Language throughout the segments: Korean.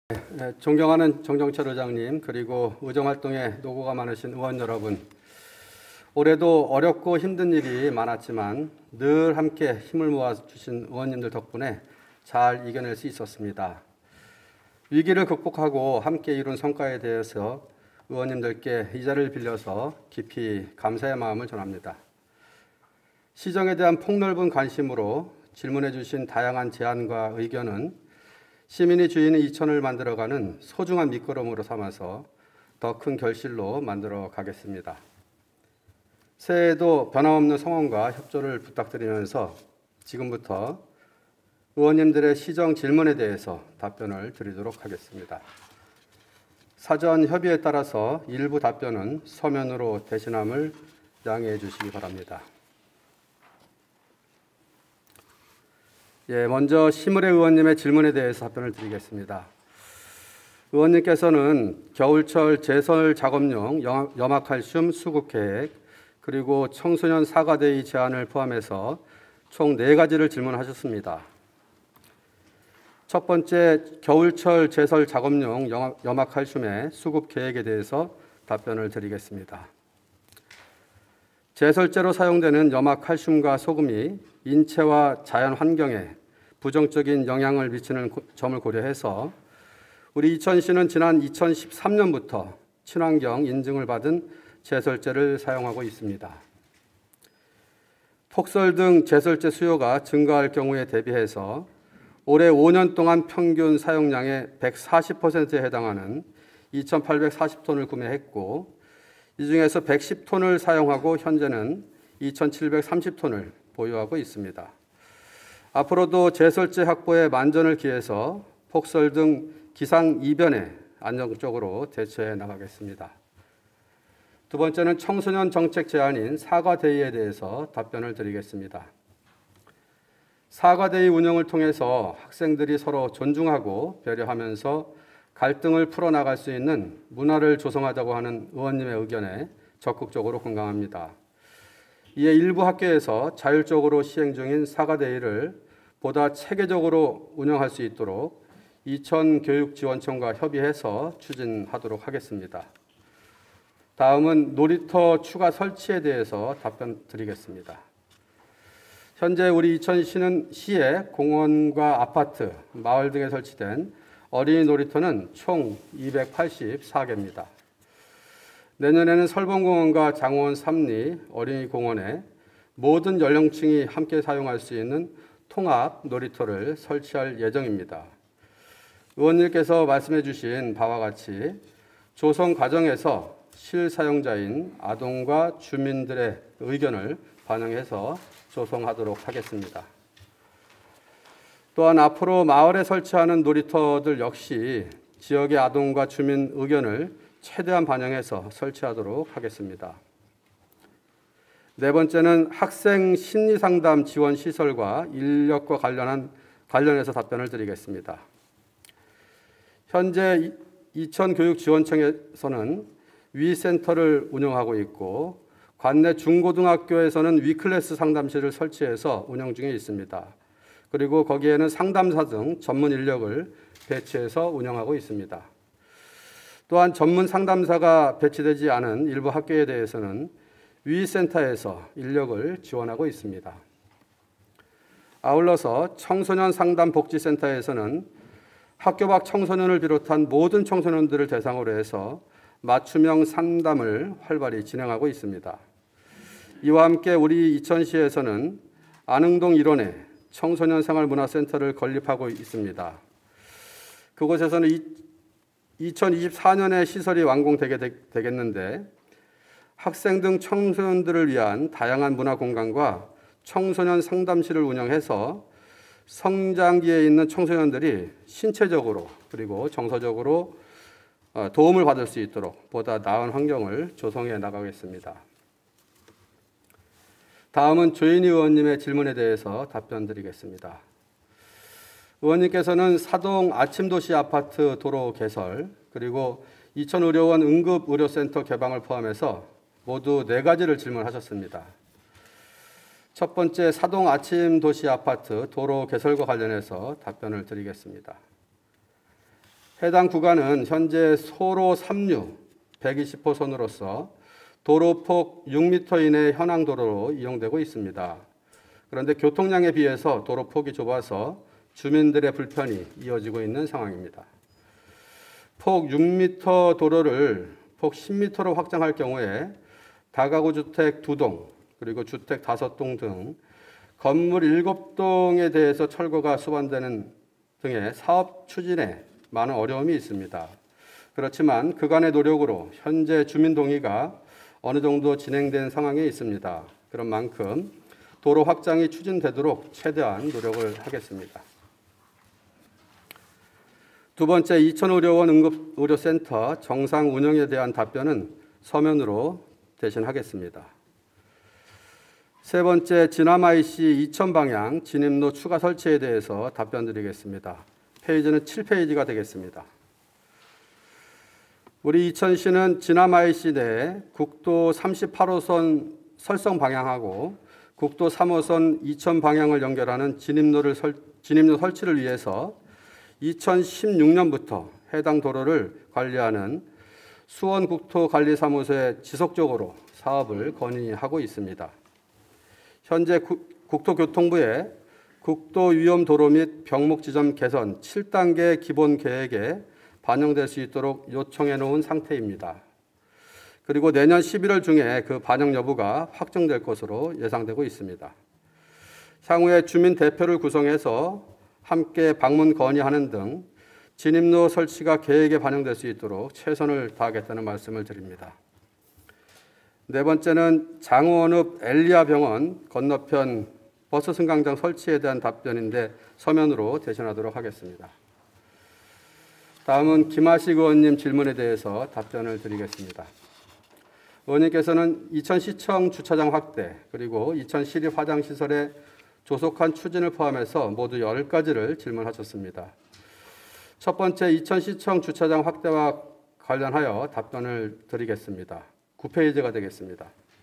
존경하는 정정철 의장님, 그리고 의정활동에 노고가 많으신 의원 여러분, 올해도 어렵고 힘든 일이 많았지만 늘 함께 힘을 모아주신 의원님들 덕분에 잘 이겨낼 수 있었습니다. 위기를 극복하고 함께 이룬 성과에 대해서 의원님들께 이 자리를 빌려서 깊이 감사의 마음을 전합니다. 시정에 대한 폭넓은 관심으로 질문해 주신 다양한 제안과 의견은 시민이 주인의 이천을 만들어가는 소중한 밑거름으로 삼아서 더 큰 결실로 만들어 가겠습니다. 새해에도 변함없는 성원과 협조를 부탁드리면서 지금부터 의원님들의 시정 질문에 대해서 답변을 드리도록 하겠습니다. 사전 협의에 따라서 일부 답변은 서면으로 대신함을 양해해 주시기 바랍니다. 먼저 심을의 의원님의 질문에 대해서 답변을 드리겠습니다. 의원님께서는 겨울철 제설 작업용 염화칼슘 수급 계획, 그리고 청소년 사과데이 제안을 포함해서 총 4가지를 질문하셨습니다. 첫 번째, 겨울철 제설 작업용 염화칼슘의 수급 계획에 대해서 답변을 드리겠습니다. 제설제로 사용되는 염화칼슘과 소금이 인체와 자연 환경에 부정적인 영향을 미치는 점을 고려해서 우리 이천시는 지난 2013년부터 친환경 인증을 받은 제설제를 사용하고 있습니다. 폭설 등 제설제 수요가 증가할 경우에 대비해서 올해 5년 동안 평균 사용량의 140%에 해당하는 2,840톤을 구매했고, 이 중에서 110톤을 사용하고 현재는 2,730톤을 보유하고 있습니다. 앞으로도 제설제 확보에 만전을 기해서 폭설 등 기상 이변에 안정적으로 대처해 나가겠습니다. 두 번째는 청소년 정책 제안인 사과데이에 대해서 답변을 드리겠습니다. 사과데이 운영을 통해서 학생들이 서로 존중하고 배려하면서 갈등을 풀어나갈 수 있는 문화를 조성하자고 하는 의원님의 의견에 적극적으로 공감합니다. 이에 일부 학교에서 자율적으로 시행 중인 사과데이를 보다 체계적으로 운영할 수 있도록 이천교육지원청과 협의해서 추진하도록 하겠습니다. 다음은 놀이터 추가 설치에 대해서 답변 드리겠습니다. 현재 우리 이천시는 시에 공원과 아파트, 마을 등에 설치된 어린이 놀이터는 총 284개입니다. 내년에는 설봉공원과 장원 삼리 어린이공원에 모든 연령층이 함께 사용할 수 있는 통합 놀이터를 설치할 예정입니다. 의원님께서 말씀해 주신 바와 같이 조성 과정에서 실사용자인 아동과 주민들의 의견을 반영해서 조성하도록 하겠습니다. 또한 앞으로 마을에 설치하는 놀이터들 역시 지역의 아동과 주민 의견을 최대한 반영해서 설치하도록 하겠습니다. 네 번째는 학생 심리상담 지원 시설과 인력과 관련해서 답변을 드리겠습니다. 현재 이천교육지원청에서는 위센터를 운영하고 있고, 관내 중고등학교에서는 위클래스 상담실을 설치해서 운영 중에 있습니다. 그리고 거기에는 상담사 등 전문 인력을 배치해서 운영하고 있습니다. 또한 전문 상담사가 배치되지 않은 일부 학교에 대해서는 위센터에서 인력을 지원하고 있습니다. 아울러서 청소년 상담복지센터에서는 학교 밖 청소년을 비롯한 모든 청소년들을 대상으로 해서 맞춤형 상담을 활발히 진행하고 있습니다. 이와 함께 우리 이천시에서는 안흥동 일원에 청소년 생활문화센터를 건립하고 있습니다. 그곳에서는 2024년에 시설이 완공되게 되겠는데, 학생 등 청소년들을 위한 다양한 문화 공간과 청소년 상담실을 운영해서 성장기에 있는 청소년들이 신체적으로 그리고 정서적으로 도움을 받을 수 있도록 보다 나은 환경을 조성해 나가겠습니다. 다음은 조인희 의원님의 질문에 대해서 답변 드리겠습니다. 의원님께서는 사동 아침도시 아파트 도로 개설, 그리고 이천의료원 응급의료센터 개방을 포함해서 모두 4가지를 질문하셨습니다. 첫 번째, 사동 아침도시 아파트 도로 개설과 관련해서 답변을 드리겠습니다. 해당 구간은 현재 소로 3류 120호선으로서 도로폭 6m 이내 현황 도로로 이용되고 있습니다. 그런데 교통량에 비해서 도로폭이 좁아서 주민들의 불편이 이어지고 있는 상황입니다. 폭 6m 도로를 폭 10m로 확장할 경우에 다가구 주택 2동, 그리고 주택 5동 등 건물 7동에 대해서 철거가 수반되는 등의 사업 추진에 많은 어려움이 있습니다. 그렇지만 그간의 노력으로 현재 주민 동의가 어느 정도 진행된 상황에 있습니다. 그런 만큼 도로 확장이 추진되도록 최대한 노력을 하겠습니다. 두 번째, 이천의료원 응급의료센터 정상 운영에 대한 답변은 서면으로 대신하겠습니다. 세 번째, 진암IC 이천 방향 진입로 추가 설치에 대해서 답변 드리겠습니다. 페이지는 7페이지가 되겠습니다. 우리 이천시는 진암IC 내 국도 38호선 설성 방향하고 국도 3호선 이천 방향을 연결하는 진입로 설치를 위해서 2016년부터 해당 도로를 관리하는 수원국토관리사무소에 지속적으로 사업을 건의하고 있습니다. 현재 국토교통부에 국도위험도로 및 병목지점 개선 7단계 기본계획에 반영될 수 있도록 요청해 놓은 상태입니다. 그리고 내년 11월 중에 그 반영 여부가 확정될 것으로 예상되고 있습니다. 향후에 주민 대표를 구성해서 함께 방문 건의하는 등 진입로 설치가 계획에 반영될 수 있도록 최선을 다하겠다는 말씀을 드립니다. 네 번째는 장원읍 엘리아 병원 건너편 버스 승강장 설치에 대한 답변인데 서면으로 대신하도록 하겠습니다. 다음은 김하식 의원님 질문에 대해서 답변을 드리겠습니다. 의원님께서는 이천시청 주차장 확대 그리고 이천시립 화장시설의 조속한 추진을 포함해서 모두 10가지를 질문하셨습니다. 첫 번째, 이천시청 주차장 확대와 관련하여 답변을 드리겠습니다. 9페이지가 되겠습니다.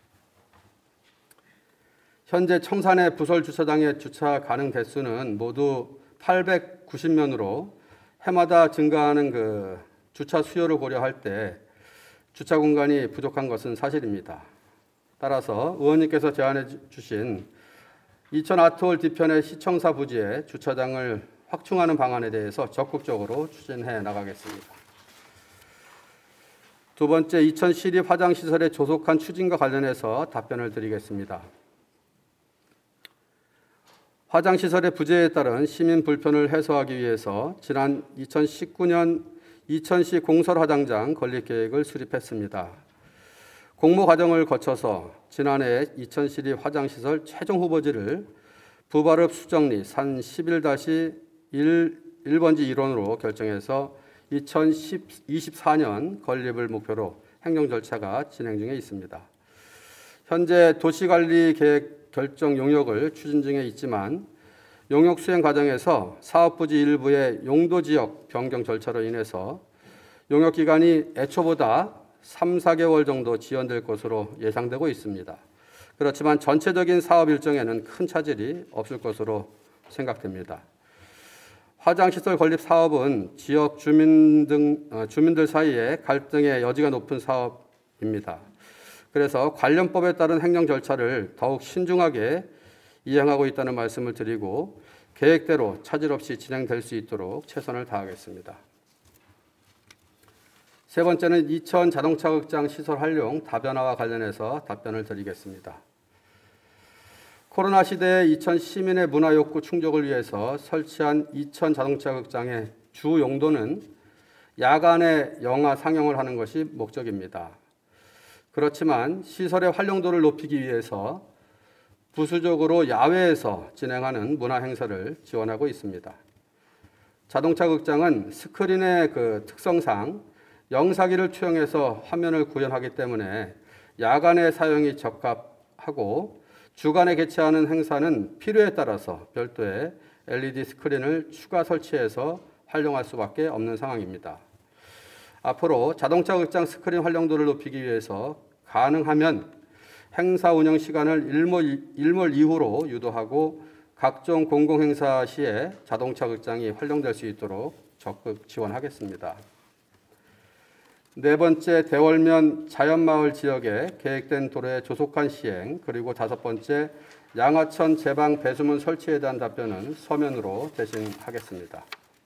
현재 청산의 부설 주차장의 주차 가능 대수는 모두 890면으로 해마다 증가하는 주차 수요를 고려할 때 주차 공간이 부족한 것은 사실입니다. 따라서 의원님께서 제안해 주신 이천 아트홀 뒤편의 시청사 부지에 주차장을 확충하는 방안에 대해서 적극적으로 추진해 나가겠습니다. 두 번째, 이천시립 화장시설의 조속한 추진과 관련해서 답변을 드리겠습니다. 화장시설의 부재에 따른 시민 불편을 해소하기 위해서 지난 2019년 이천시 공설화장장 건립 계획을 수립했습니다. 공모 과정을 거쳐서 지난해 이천시립 화장시설 최종 후보지를 부발읍 수정리 산 11-1번지 1원으로 결정해서 2024년 건립을 목표로 행정 절차가 진행 중에 있습니다. 현재 도시관리계획 결정 용역을 추진 중에 있지만 용역 수행 과정에서 사업부지 일부의 용도지역 변경 절차로 인해서 용역 기간이 애초보다 3-4개월 정도 지연될 것으로 예상되고 있습니다. 그렇지만 전체적인 사업 일정에는 큰 차질이 없을 것으로 생각됩니다. 화장시설 건립 사업은 지역 주민들 사이에 갈등의 여지가 높은 사업입니다. 그래서 관련법에 따른 행정 절차를 더욱 신중하게 이행하고 있다는 말씀을 드리고 계획대로 차질 없이 진행될 수 있도록 최선을 다하겠습니다. 세 번째는 이천 자동차 극장 시설 활용 다변화와 관련해서 답변을 드리겠습니다. 코로나 시대에 이천 시민의 문화 욕구 충족을 위해서 설치한 이천 자동차 극장의 주 용도는 야간에 영화 상영을 하는 것이 목적입니다. 그렇지만 시설의 활용도를 높이기 위해서 부수적으로 야외에서 진행하는 문화 행사를 지원하고 있습니다. 자동차 극장은 스크린의 특성상 영사기를 투영해서 화면을 구현하기 때문에 야간에 사용이 적합하고 주간에 개최하는 행사는 필요에 따라서 별도의 LED 스크린을 추가 설치해서 활용할 수밖에 없는 상황입니다. 앞으로 자동차 극장 스크린 활용도를 높이기 위해서 가능하면 행사 운영 시간을 일몰 이후로 유도하고 각종 공공행사 시에 자동차 극장이 활용될 수 있도록 적극 지원하겠습니다. 네 번째, 대월면 자연마을 지역에 계획된 도로의 조속한 시행, 그리고 다섯 번째, 양화천 제방 배수문 설치에 대한 답변은 서면으로 대신하겠습니다.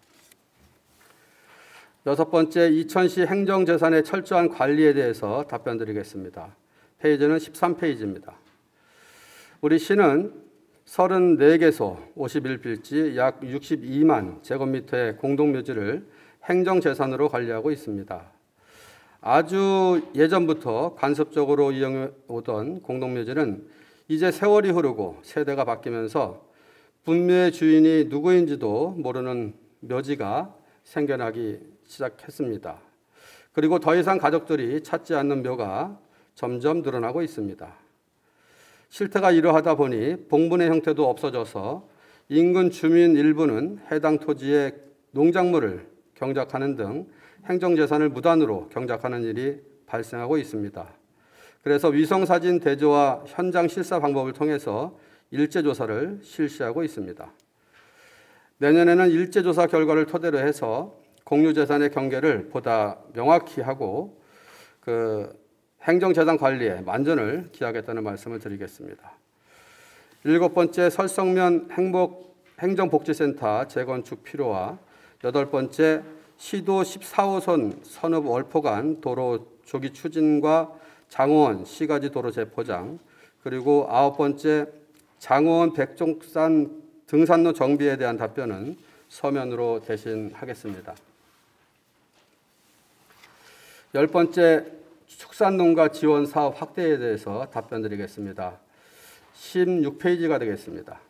여섯 번째, 이천시 행정재산의 철저한 관리에 대해서 답변드리겠습니다. 페이지는 13페이지입니다. 우리 시는 34개소 51필지 약 62만 제곱미터의 공동묘지를 행정재산으로 관리하고 있습니다. 아주 예전부터 간섭적으로 이용해 오던 공동묘지는 이제 세월이 흐르고 세대가 바뀌면서 분묘의 주인이 누구인지도 모르는 묘지가 생겨나기 시작했습니다. 그리고 더 이상 가족들이 찾지 않는 묘가 점점 늘어나고 있습니다. 실태가 이러하다 보니 봉분의 형태도 없어져서 인근 주민 일부는 해당 토지의 농작물을 경작하는 등 행정재산을 무단으로 경작하는 일이 발생하고 있습니다. 그래서 위성사진 대조와 현장 실사 방법을 통해서 일제조사를 실시하고 있습니다. 내년에는 일제조사 결과를 토대로 해서 공유재산의 경계를 보다 명확히 하고 행정재산 관리에 만전을 기하겠다는 말씀을 드리겠습니다. 일곱 번째, 설성면 행정복지센터 재건축 필요와 여덟 번째, 시도 14호선 선읍 월포 간 도로 조기 추진과 장호원 시가지 도로 재포장, 그리고 아홉 번째, 장호원 백종산 등산로 정비에 대한 답변은 서면으로 대신하겠습니다. 열 번째, 축산농가 지원 사업 확대에 대해서 답변드리겠습니다. 16페이지가 되겠습니다.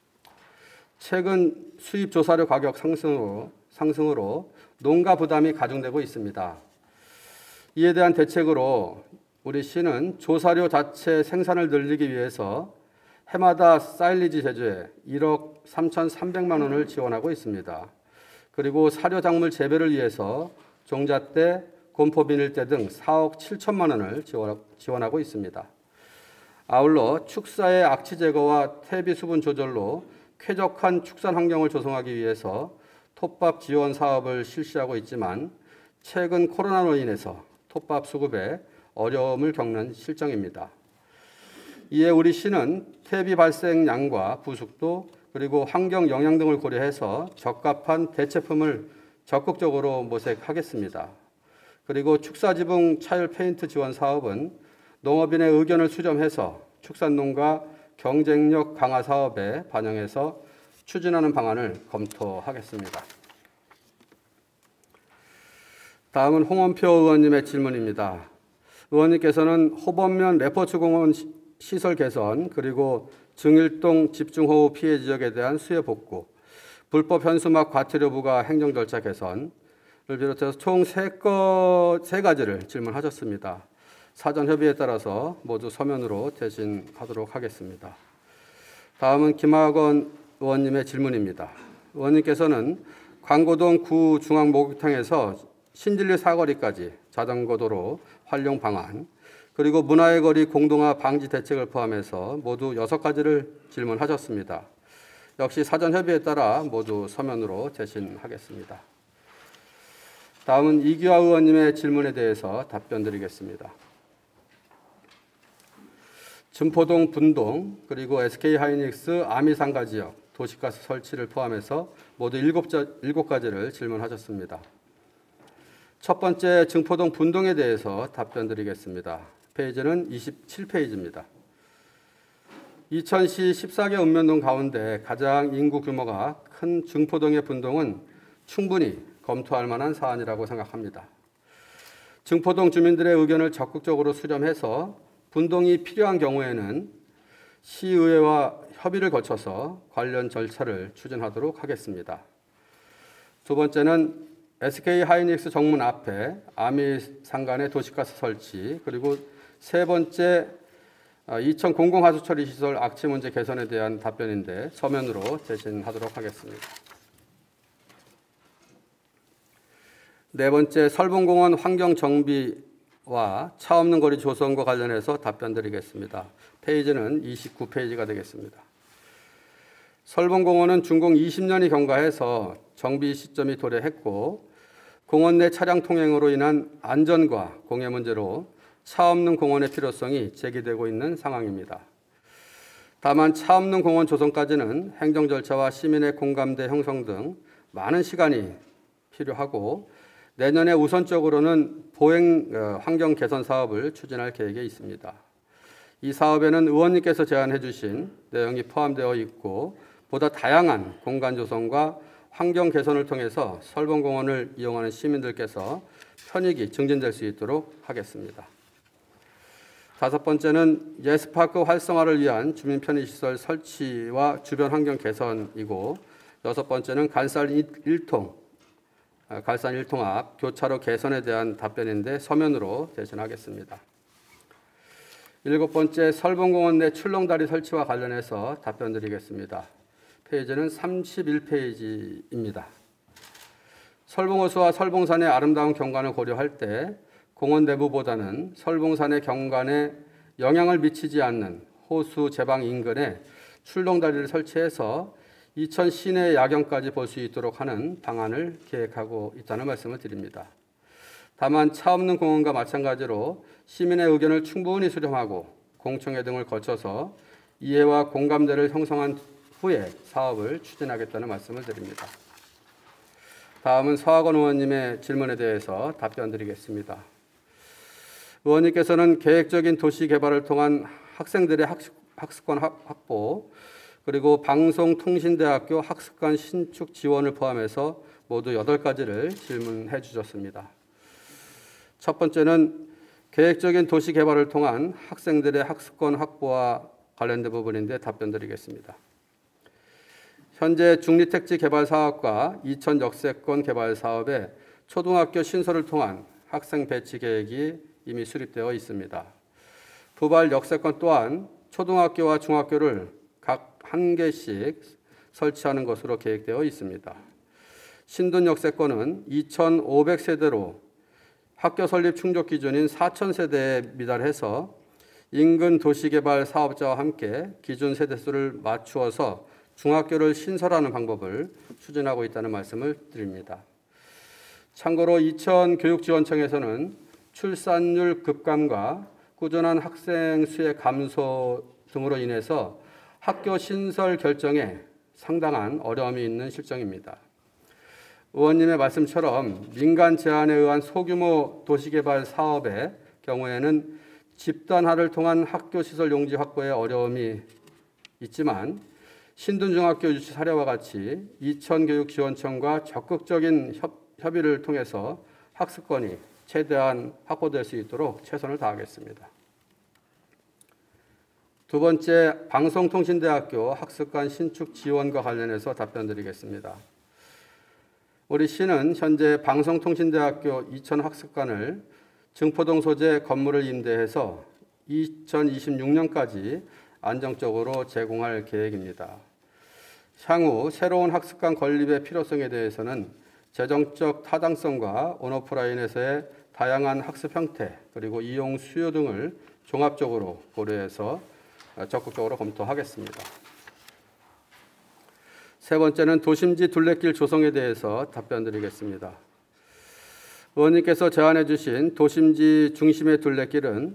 최근 수입 조사료 가격 상승으로 농가 부담이 가중되고 있습니다. 이에 대한 대책으로 우리 시는 조사료 자체 생산을 늘리기 위해서 해마다 사일리지 제조에 1억 3,300만 원을 지원하고 있습니다. 그리고 사료 작물 재배를 위해서 종잣대, 곰포비닐대 등 4억 7천만 원을 지원하고 있습니다. 아울러 축사의 악취 제거와 퇴비 수분 조절로 쾌적한 축산 환경을 조성하기 위해서 톱밥 지원 사업을 실시하고 있지만 최근 코로나로 인해서 톱밥 수급에 어려움을 겪는 실정입니다. 이에 우리 시는 퇴비 발생량과 부숙도 그리고 환경 영향 등을 고려해서 적합한 대체품을 적극적으로 모색하겠습니다. 그리고 축사지붕 차율 페인트 지원 사업은 농업인의 의견을 수렴해서 축산농가 경쟁력 강화 사업에 반영해서 추진하는 방안을 검토하겠습니다. 다음은 홍원표 의원님의 질문입니다. 의원님께서는 호범면 레포츠공원 시설 개선, 그리고 증일동 집중호우 피해 지역에 대한 수해 복구, 불법 현수막 과태료 부과 행정 절차 개선을 비롯해서 총 세 가지를 질문하셨습니다. 사전 협의에 따라서 모두 서면으로 대신하도록 하겠습니다. 다음은 김학원 의원님의 질문입니다. 의원님께서는 광고동 구중앙목욕탕에서 신진리 사거리까지 자전거도로 활용 방안, 그리고 문화의 거리 공동화 방지 대책을 포함해서 모두 6가지를 질문하셨습니다. 역시 사전 협의에 따라 모두 서면으로 대신하겠습니다. 다음은 이규하 의원님의 질문에 대해서 답변드리겠습니다. 증포동 분동 그리고 SK하이닉스 아미상가 지역 도시가스 설치를 포함해서 모두 7가지를 질문하셨습니다. 첫 번째, 증포동 분동에 대해서 답변드리겠습니다. 페이지는 27페이지입니다. 이천시 14개 읍면동 가운데 가장 인구 규모가 큰 증포동의 분동은 충분히 검토할 만한 사안이라고 생각합니다. 증포동 주민들의 의견을 적극적으로 수렴해서 분동이 필요한 경우에는 시의회와 협의를 거쳐서 관련 절차를 추진하도록 하겠습니다. 두 번째는 SK하이닉스 정문 앞에 아미상간의 도시가스 설치, 그리고 세 번째 이천 공공하수처리 시설 악취 문제 개선에 대한 답변인데 서면으로 대신하도록 하겠습니다. 네 번째, 설봉공원 환경 정비와 차 없는 거리 조성과 관련해서 답변드리겠습니다. 페이지는 29페이지가 되겠습니다. 설봉공원은 준공 20년이 경과해서 정비 시점이 도래했고 공원 내 차량 통행으로 인한 안전과 공해 문제로 차 없는 공원의 필요성이 제기되고 있는 상황입니다. 다만 차 없는 공원 조성까지는 행정 절차와 시민의 공감대 형성 등 많은 시간이 필요하고 내년에 우선적으로는 보행 환경 개선 사업을 추진할 계획에 있습니다. 이 사업에는 의원님께서 제안해 주신 내용이 포함되어 있고 보다 다양한 공간 조성과 환경 개선을 통해서 설봉공원을 이용하는 시민들께서 편익이 증진될 수 있도록 하겠습니다. 다섯 번째는 예스파크 활성화를 위한 주민 편의시설 설치와 주변 환경 개선이고 여섯 번째는 갈산 1통 앞 교차로 개선에 대한 답변인데 서면으로 대신하겠습니다. 일곱 번째 설봉공원 내 출렁다리 설치와 관련해서 답변드리겠습니다. 페이지는 31페이지입니다. 설봉호수와 설봉산의 아름다운 경관을 고려할 때 공원 내부보다는 설봉산의 경관에 영향을 미치지 않는 호수 제방 인근에 출렁다리를 설치해서 이천 시내 야경까지 볼 수 있도록 하는 방안을 계획하고 있다는 말씀을 드립니다. 다만 차 없는 공원과 마찬가지로 시민의 의견을 충분히 수렴하고 공청회 등을 거쳐서 이해와 공감대를 형성한 후에 사업을 추진하겠다는 말씀을 드립니다. 다음은 서학원 의원님의 질문에 대해서 답변드리겠습니다. 의원님께서는 계획적인 도시 개발을 통한 학생들의 학습권 확보 그리고 방송통신대학교 학습관 신축 지원을 포함해서 모두 8가지를 질문해 주셨습니다. 첫 번째는 계획적인 도시 개발을 통한 학생들의 학습권 확보와 관련된 부분인데 답변드리겠습니다. 현재 중리택지 개발 사업과 이천 역세권 개발 사업에 초등학교 신설을 통한 학생 배치 계획이 이미 수립되어 있습니다. 부발 역세권 또한 초등학교와 중학교를 각 한 개씩 설치하는 것으로 계획되어 있습니다. 신둔 역세권은 2,500세대로 학교 설립 충족 기준인 4,000세대에 미달해서 인근 도시개발 사업자와 함께 기준 세대수를 맞추어서 중학교를 신설하는 방법을 추진하고 있다는 말씀을 드립니다. 참고로 이천교육지원청에서는 출산율 급감과 꾸준한 학생 수의 감소 등으로 인해서 학교 신설 결정에 상당한 어려움이 있는 실정입니다. 의원님의 말씀처럼 민간 제안에 의한 소규모 도시개발 사업의 경우에는 집단화를 통한 학교 시설 용지 확보에 어려움이 있지만 신둔중학교 유치 사례와 같이 이천교육지원청과 적극적인 협의를 통해서 학습권이 최대한 확보될 수 있도록 최선을 다하겠습니다. 두 번째, 방송통신대학교 학습관 신축 지원과 관련해서 답변드리겠습니다. 우리 시는 현재 방송통신대학교 이천 학습관을 증포동 소재 건물을 임대해서 2026년까지 안정적으로 제공할 계획입니다. 향후 새로운 학습관 건립의 필요성에 대해서는 재정적 타당성과 온오프라인에서의 다양한 학습 형태 그리고 이용 수요 등을 종합적으로 고려해서 적극적으로 검토하겠습니다. 세 번째는 도심지 둘레길 조성에 대해서 답변드리겠습니다. 의원님께서 제안해 주신 도심지 중심의 둘레길은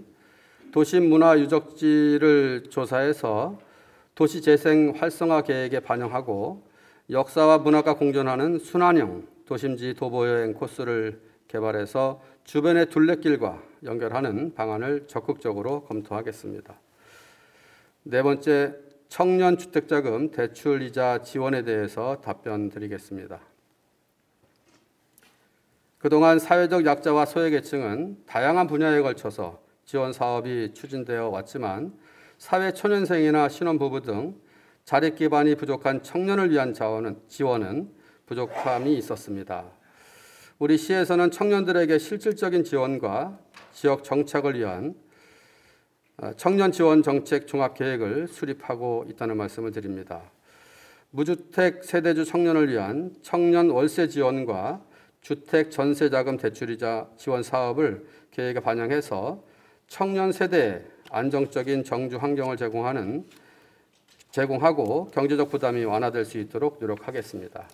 도심문화유적지를 조사해서 도시재생 활성화 계획에 반영하고 역사와 문화가 공존하는 순환형 도심지 도보여행 코스를 개발해서 주변의 둘레길과 연결하는 방안을 적극적으로 검토하겠습니다. 네 번째, 청년주택자금 대출이자 지원에 대해서 답변드리겠습니다. 그동안 사회적 약자와 소외계층은 다양한 분야에 걸쳐서 지원 사업이 추진되어 왔지만 사회 초년생이나 신혼부부 등 자립 기반이 부족한 청년을 위한 지원은 부족함이 있었습니다. 우리 시에서는 청년들에게 실질적인 지원과 지역 정착을 위한 청년 지원 정책 종합 계획을 수립하고 있다는 말씀을 드립니다. 무주택 세대주 청년을 위한 청년 월세 지원과 주택 전세 자금 대출이자 지원 사업을 계획에 반영해서 청년 세대에 안정적인 정주 환경을 제공하는 제공하고 경제적 부담이 완화될 수 있도록 노력하겠습니다.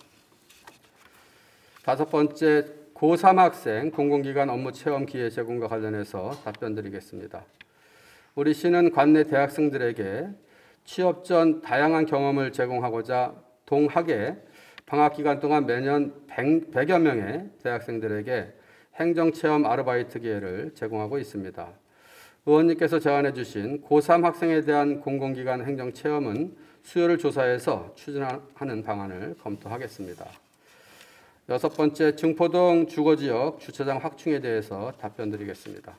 다섯 번째, 고3 학생 공공기관 업무 체험 기회 제공과 관련해서 답변드리겠습니다. 우리 시는 관내 대학생들에게 취업 전 다양한 경험을 제공하고자 동학에 방학 기간 동안 매년 100여 명의 대학생들에게 행정체험 아르바이트 기회를 제공하고 있습니다. 의원님께서 제안해 주신 고3 학생에 대한 공공기관 행정체험은 수요를 조사해서 추진하는 방안을 검토하겠습니다. 여섯 번째, 증포동 주거지역 주차장 확충에 대해서 답변드리겠습니다.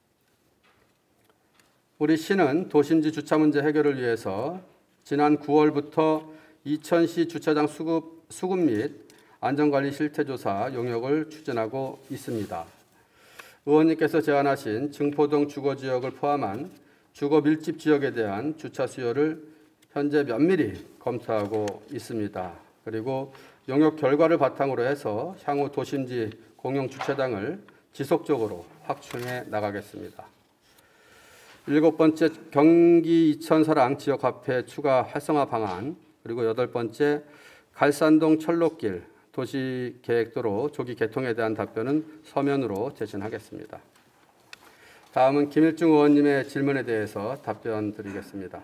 우리 시는 도심지 주차 문제 해결을 위해서 지난 9월부터 이천시 주차장 수급 및 안전관리 실태조사 용역을 추진하고 있습니다. 의원님께서 제안하신 증포동 주거지역을 포함한 주거 밀집 지역에 대한 주차 수요를 현재 면밀히 검토하고 있습니다. 그리고 용역 결과를 바탕으로 해서 향후 도심지 공용 주차장을 지속적으로 확충해 나가겠습니다. 일곱 번째, 경기 이천사랑 지역화폐 추가 활성화 방안, 그리고 여덟 번째, 갈산동 철로길 도시계획도로 조기 개통에 대한 답변은 서면으로 제신하겠습니다. 다음은 김일중 의원님의 질문에 대해서 답변 드리겠습니다.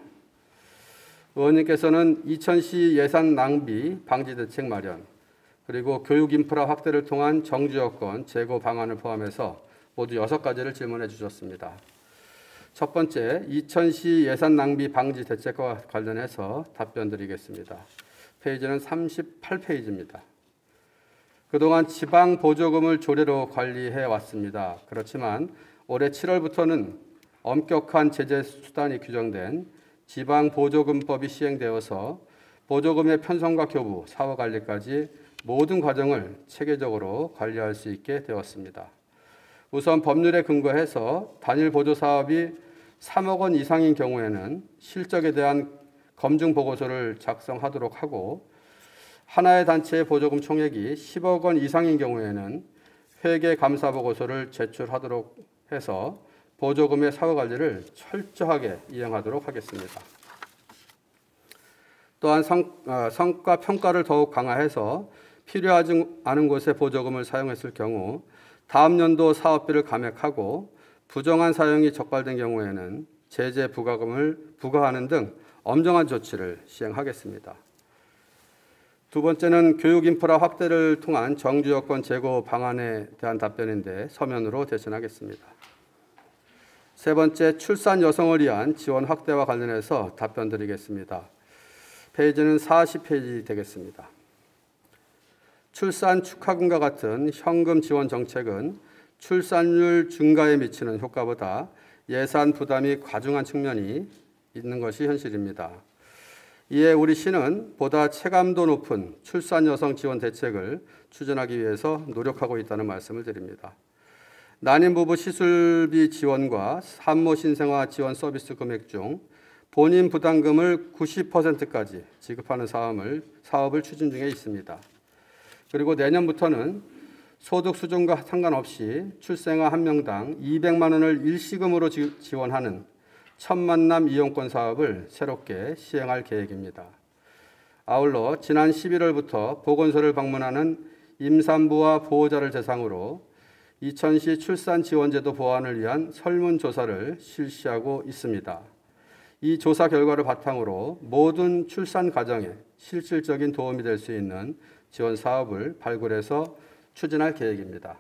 의원님께서는 이천시 예산 낭비 방지 대책 마련, 그리고 교육 인프라 확대를 통한 정주 여건 제고 방안을 포함해서 모두 6가지를 질문해 주셨습니다. 첫 번째, 이천시 예산 낭비 방지 대책과 관련해서 답변 드리겠습니다. 페이지는 38페이지입니다. 그동안 지방 보조금을 조례로 관리해 왔습니다. 그렇지만 올해 7월부터는 엄격한 제재 수단이 규정된 지방보조금법이 시행되어서 보조금의 편성과 교부, 사후 관리까지 모든 과정을 체계적으로 관리할 수 있게 되었습니다. 우선 법률에 근거해서 단일 보조 사업이 3억 원 이상인 경우에는 실적에 대한 검증 보고서를 작성하도록 하고, 하나의 단체의 보조금 총액이 10억 원 이상인 경우에는 회계 감사 보고서를 제출하도록 해서 보조금의 사후 관리를 철저하게 이행하도록 하겠습니다. 또한 성과 평가를 더욱 강화해서 필요하지 않은 곳에 보조금을 사용했을 경우 다음 연도 사업비를 감액하고, 부정한 사용이 적발된 경우에는 제재 부과금을 부과하는 등 엄정한 조치를 시행하겠습니다. 두 번째는 교육 인프라 확대를 통한 정주 여건 제고 방안에 대한 답변인데 서면으로 제신하겠습니다. 세 번째, 출산 여성을 위한 지원 확대와 관련해서 답변 드리겠습니다. 페이지는 40페이지 되겠습니다. 출산 축하금과 같은 현금 지원 정책은 출산율 증가에 미치는 효과보다 예산 부담이 과중한 측면이 있는 것이 현실입니다. 이에 우리 시는 보다 체감도 높은 출산 여성 지원 대책을 추진하기 위해서 노력하고 있다는 말씀을 드립니다. 난임 부부 시술비 지원과 산모 신생아 지원 서비스 금액 중 본인 부담금을 90%까지 지급하는 사업을 추진 중에 있습니다. 그리고 내년부터는 소득 수준과 상관없이 출생아 1명당 200만 원을 일시금으로 지원하는 첫 만남 이용권 사업을 새롭게 시행할 계획입니다. 아울러 지난 11월부터 보건소를 방문하는 임산부와 보호자를 대상으로 이천시 출산지원제도 보완을 위한 설문조사를 실시하고 있습니다. 이 조사 결과를 바탕으로 모든 출산 가정에 실질적인 도움이 될 수 있는 지원 사업을 발굴해서 추진할 계획입니다.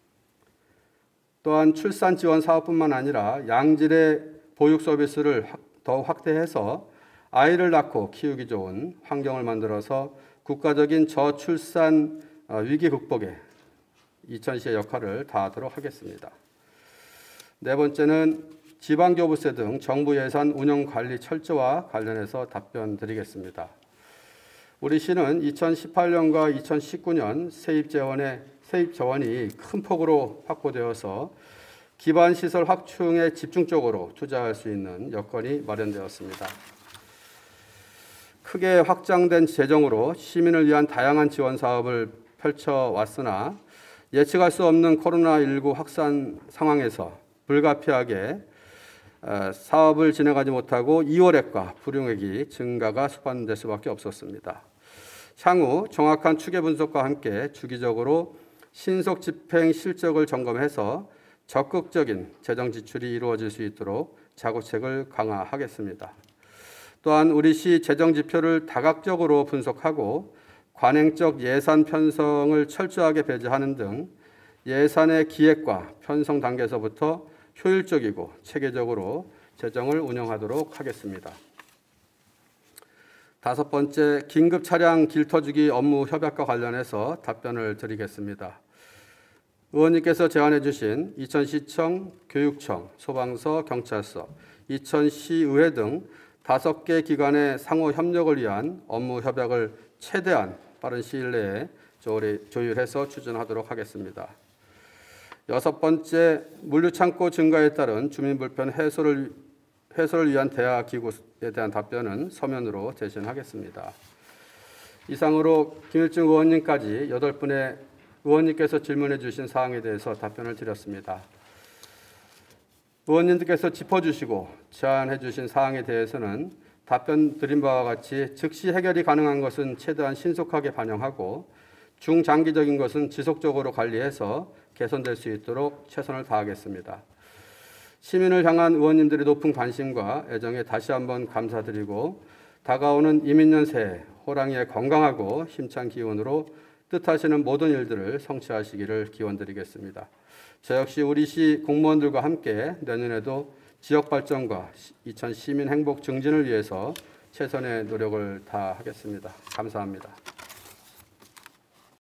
또한 출산 지원 사업뿐만 아니라 양질의 보육 서비스를 더욱 확대해서 아이를 낳고 키우기 좋은 환경을 만들어서 국가적인 저출산 위기 극복에 이천시의 역할을 다하도록 하겠습니다. 네 번째는 지방교부세 등 정부 예산 운영 관리 철저와 관련해서 답변 드리겠습니다. 우리 시는 2018년과 2019년 세입 재원이 큰 폭으로 확보되어서 기반시설 확충에 집중적으로 투자할 수 있는 여건이 마련되었습니다. 크게 확장된 재정으로 시민을 위한 다양한 지원 사업을 펼쳐왔으나 예측할 수 없는 코로나19 확산 상황에서 불가피하게 사업을 진행하지 못하고 이월액과 불용액이 증가가 수반될 수밖에 없었습니다. 향후 정확한 추계 분석과 함께 주기적으로 신속 집행 실적을 점검해서 적극적인 재정 지출이 이루어질 수 있도록 자구책을 강화하겠습니다. 또한 우리 시 재정 지표를 다각적으로 분석하고 관행적 예산 편성을 철저하게 배제하는 등 예산의 기획과 편성 단계에서부터 효율적이고 체계적으로 재정을 운영하도록 하겠습니다. 다섯 번째, 긴급 차량 길터주기 업무 협약과 관련해서 답변을 드리겠습니다. 의원님께서 제안해 주신 이천시청, 교육청, 소방서, 경찰서, 이천시의회 등 5개 기관의 상호 협력을 위한 업무 협약을 최대한 빠른 시일 내에 조율해서 추진하도록 하겠습니다. 여섯 번째, 물류창고 증가에 따른 주민 불편 해소를 위한 대화 기구에 대한 답변은 서면으로 대신하겠습니다. 이상으로 김일중 의원님까지 8분의 의원님께서 질문해 주신 사항에 대해서 답변을 드렸습니다. 의원님들께서 짚어주시고 제안해 주신 사항에 대해서는 답변 드린 바와 같이 즉시 해결이 가능한 것은 최대한 신속하게 반영하고 중장기적인 것은 지속적으로 관리해서 개선될 수 있도록 최선을 다하겠습니다. 시민을 향한 의원님들의 높은 관심과 애정에 다시 한번 감사드리고 다가오는 이민년 새해 호랑이의 건강하고 힘찬 기운으로 뜻하시는 모든 일들을 성취하시기를 기원드리겠습니다. 저 역시 우리 시 공무원들과 함께 내년에도 지역 발전과 이천 시민 행복 증진을 위해서 최선의 노력을 다하겠습니다. 감사합니다.